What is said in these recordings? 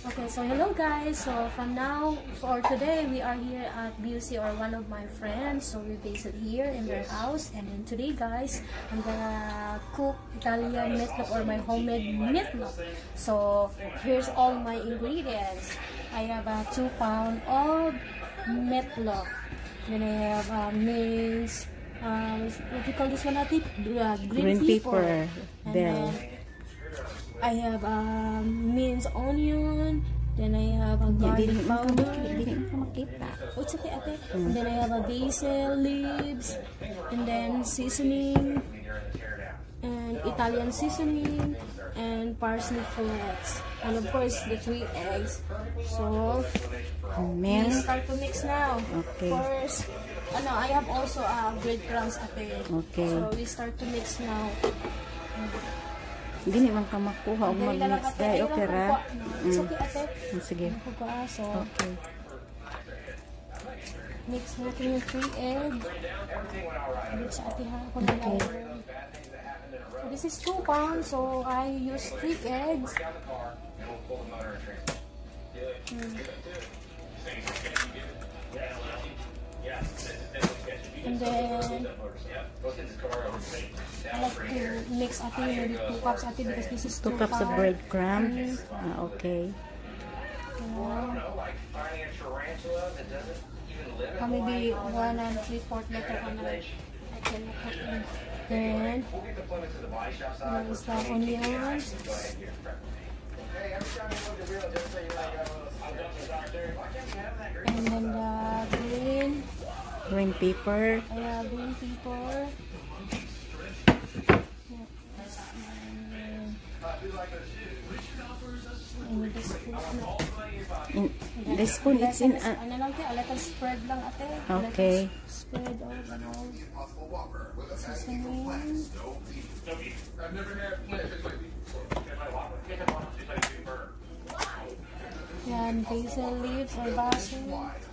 Okay, so hello guys. So from now, for today, we are here at BUC or one of my friends. So we visit here in their house. And then today guys, I'm gonna cook Italian meatloaf or my homemade meatloaf. So here's all my ingredients. I have 2 pounds of meatloaf. Then I have minced, what you call this one, green pepper. And then I have minced onion. Then I have a garlic powder. Oh, it's okay, ate. And then I have a basil leaves. And then seasoning. And Italian seasoning. And parsley flakes. And of course, the 3 eggs. So, we start to mix now. Okay. First, I have also breadcrumbs, ate. Okay. So, we start to mix now. Hindi man ka makuha o mag-mix dahil. Okay ra? It's okay, ate. Sige. So, okay. Mix natin yung 3 egg. Mix sa ate ha. Okay. So, this is 2 pounds. So, I use 3 eggs. And then I like to mix maybe 2 cups because this is 2 cups of breadcrumbs. Okay. Maybe 1 3/4 liter on I can put in. Then is the onions. And then the green pepper. I have green pepper. And the spoon it's in a little spread lang ate. Okay. Spread all ganun. Seasoning. Yan, basil leaves or basil.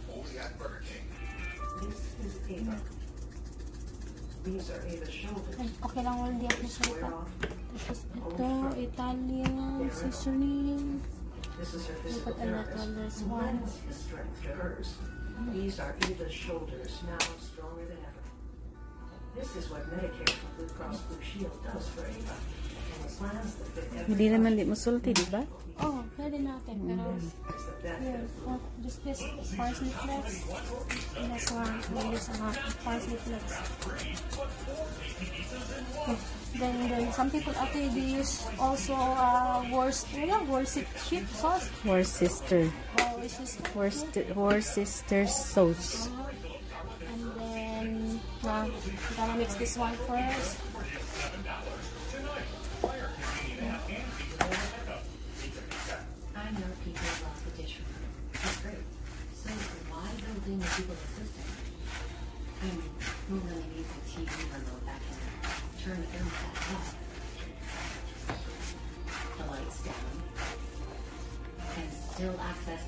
Okay lang wala, hindi ako salita. Tapos ito, Italian seasoning. Put a little this one. These are Eva's shoulders, now stronger than ever. This is what Medicare for Blue Cross Blue Shield does for Eva. And the plans that fit every... Hindi naman di musulti, di ba? Oh, pwede natin. Pero, here, just this parsley flakes. And this one, we use parsley flakes. Then some people actually use also Worcestershire sauce. Worcester sauce. And then I'm gonna mix this one first. I know people love the dish room. It's great. So why building a Google Assistant? I mean, who really needs a TV remote that can turn the thermostat off, the lights down, and still access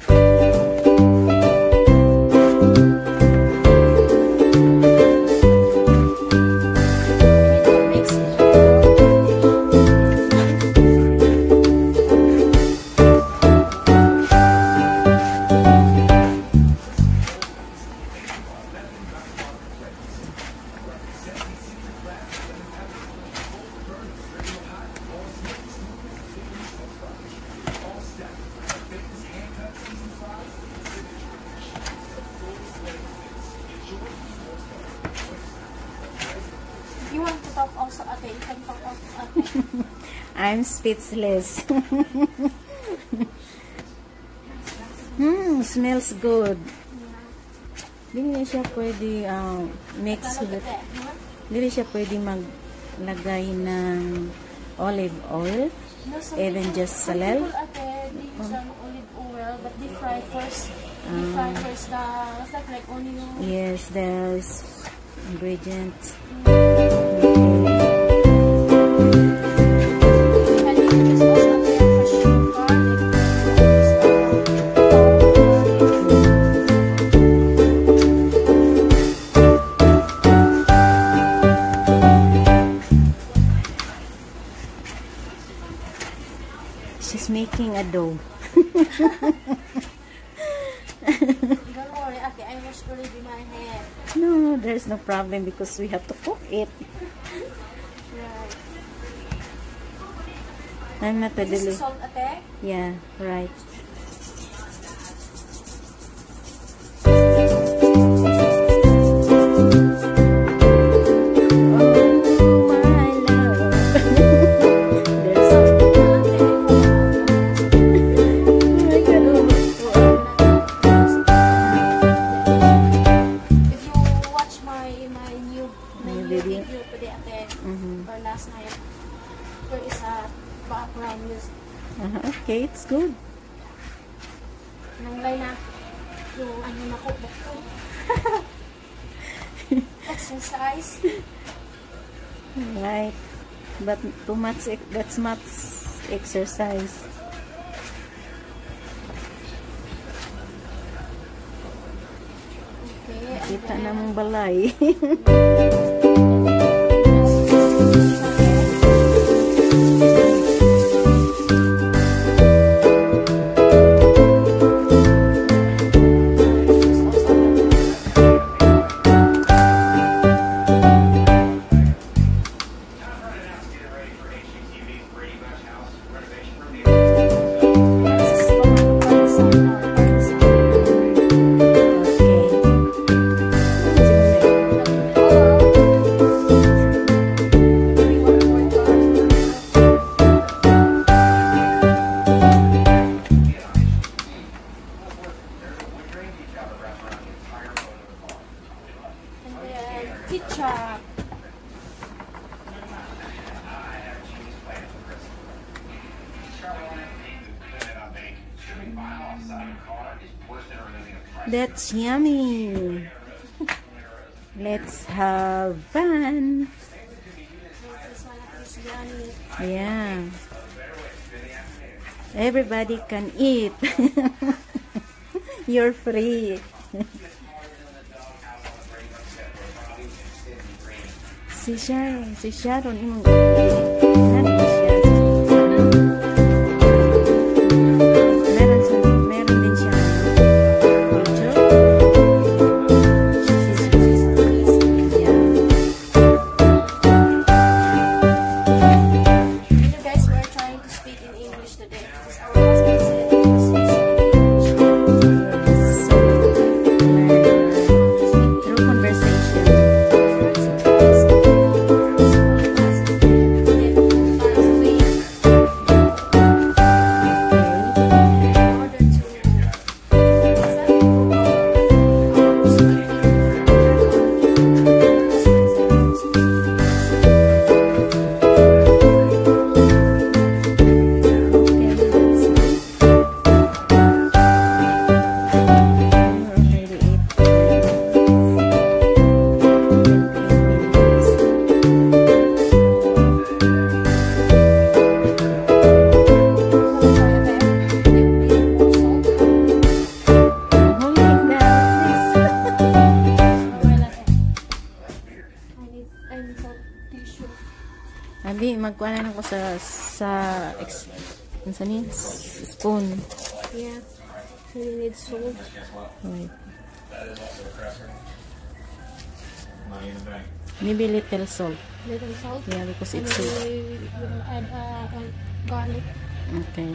You want to talk also, ate? You can talk also, ate. I'm speechless. Smells good. Hindi siya pwede mix with. Hindi siya pwede maglagay ng olive oil. And then just salel. They use olive oil, but they fry first. They fry first the, what's that, like onion? Yes, there's ingredients. She's making a dough. Don't worry, okay, I wash already my hair. No, there's no problem because we have to cook it. Right. I'm not This really. is salt, ate? Yeah, right. Oh, my love. There's oh my God, If you watch my new video. video today, ate, Mhm. or last night, there is a background music. Okay, it's good. Nanglay na yung ano na ko. Exercise. Right. But too much, that's much exercise. Okay. and Kita then- na mong balay. Ketchup. That's yummy. Let's have fun. This one is yummy. Yeah. Everybody can eat. You're free. Si Sharon, imong ano ba siya? Meron din siya culture. Yeah. You know, guys, we're trying to speak in English today because our husband said it was English. So, through conversation. Abi, magkuha na ako sa ni spoon. Yeah, we need salt. Wait. Maybe little salt. Little salt. Yeah, because And it's then sweet. we will add garlic. Okay.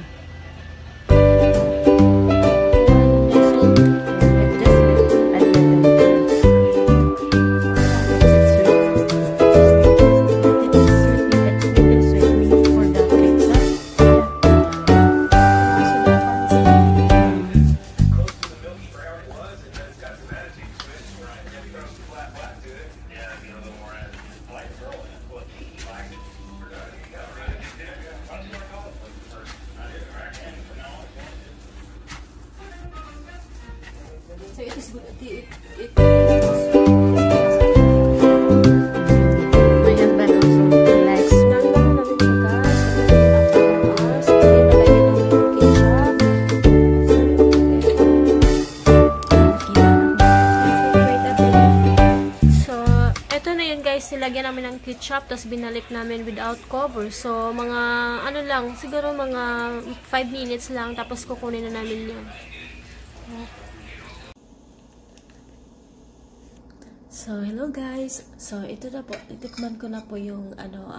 So it is good. It My husband also likes Nanggalan na rin siya, guys. After 1 hour, so nilagay ng ketchup. So, eto na yun guys. Nilagyan namin ng ketchup. ketchup, tapos binalik namin without cover. So, mga, ano lang, siguro mga 5 minutes lang, tapos kukunin na namin yun. So, hello guys. So, ito na po, itikman ko na po yung,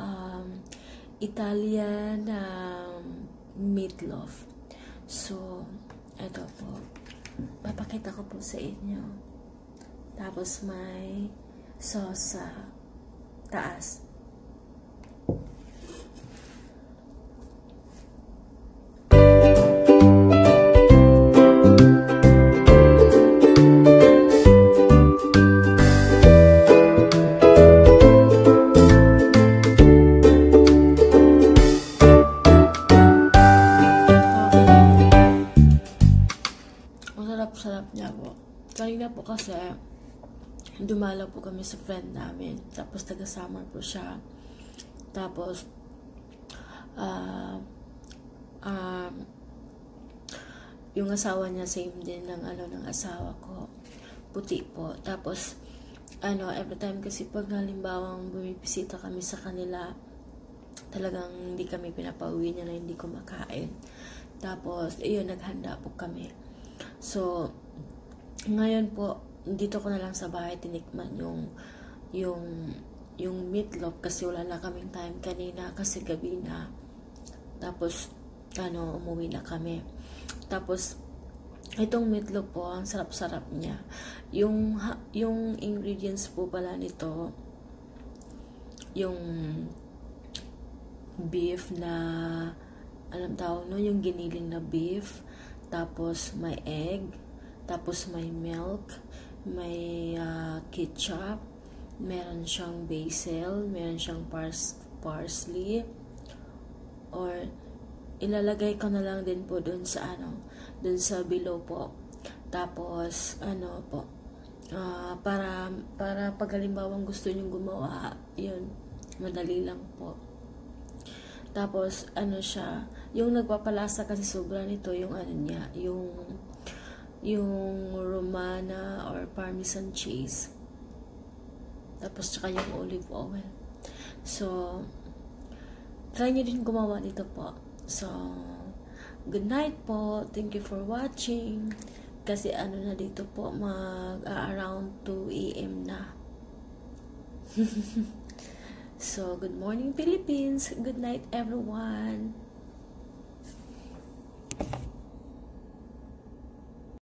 Italian meatloaf. So, ito po. Papakita ko po sa inyo. Tapos may sauce sa taas. Sarap niya po. Kanina po kasi dumalaw po kami sa friend namin. Tapos taga-summer po siya. Tapos yung asawa niya same din ng ng asawa ko. Puti po. Tapos every time kasi pag halimbawang bumibisita kami sa kanila, talagang hindi kami pinapauwi niya na hindi kumakain. Tapos naghanda po kami. So, ngayon po, dito ko na lang sa bahay tinikman yung meatloaf kasi wala na kaming time kanina kasi gabi na. Tapos, umuwi na kami. Tapos, itong meatloaf po, ang sarap-sarap niya. Yung ingredients po pala nito, yung beef na, yung giniling na beef. Tapos may egg, tapos may milk, may ketchup, meron siyang basil, meron siyang parsley, or ilalagay ko na lang din po dun sa dun sa below po. Tapos para pag halimbawang gusto niyo gumawa, yun, madali lang po. Tapos, siya, yung nagpapalasa kasi sobra nito, yung yung Romana or Parmesan cheese. Tapos, tsaka yung olive oil. So, try nyo din gumawa nito po. So, good night po. Thank you for watching. Kasi na dito po, around 2 AM na. So, good morning Philippines. Good night everyone.